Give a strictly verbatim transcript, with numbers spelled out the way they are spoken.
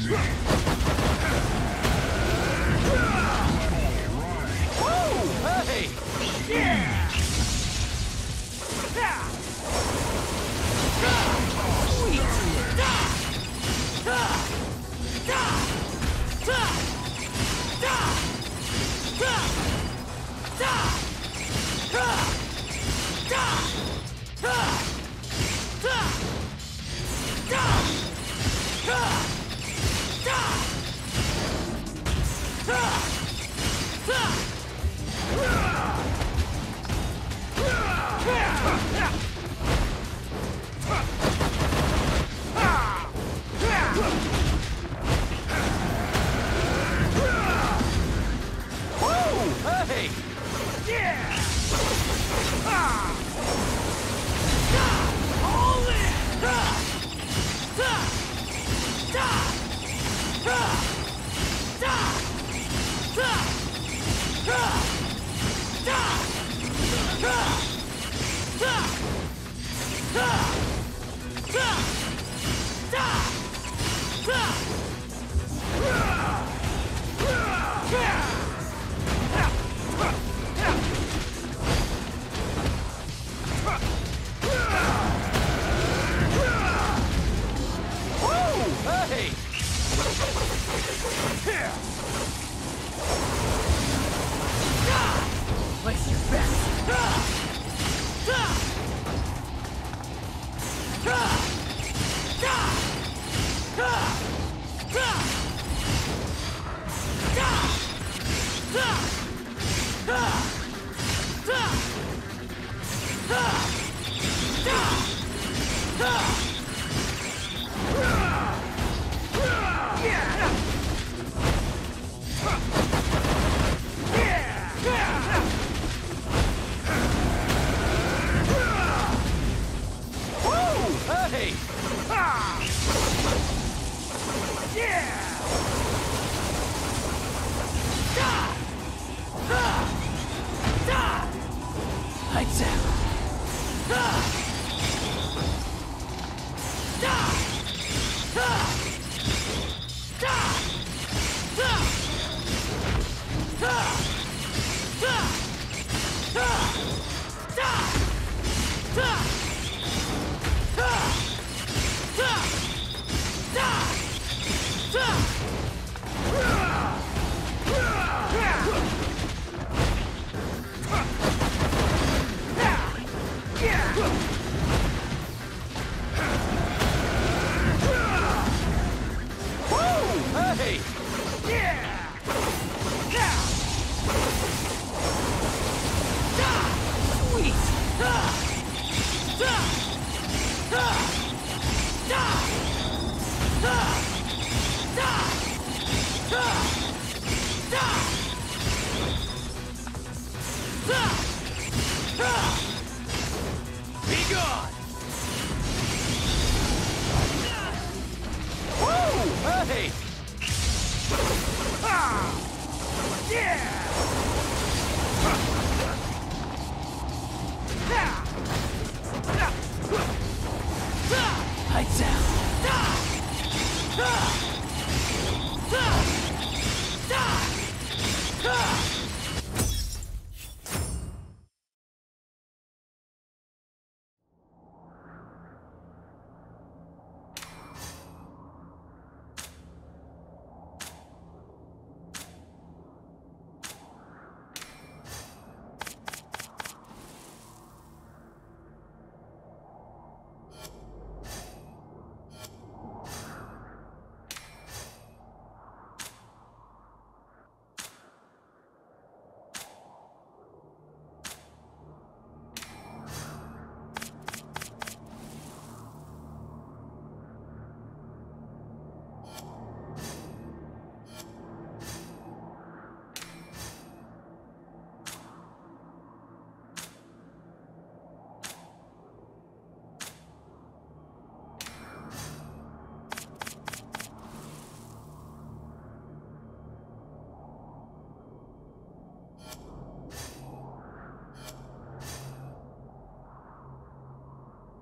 easy. Woo! Hey! Yeah! Hey! Yeah! Ah! All in! Da! Da! Da! Da! Da! Da! Da! Da! Da! Da! Da! Da! Da! Yeah! Hey! Here! Place your bets! Hey! Ah! Yeah! Da! Da! Da! Lights out! Da! Da! Da! Da! Da! Da! Da! Da! Da! Da! Hey! Yeah! Yeah! Da! Sweet! Da! Da! Da! Da! Da! Da! Da! Da! Da! Da! Be gone! Woo! Hey! Ah! Yeah! Lights out!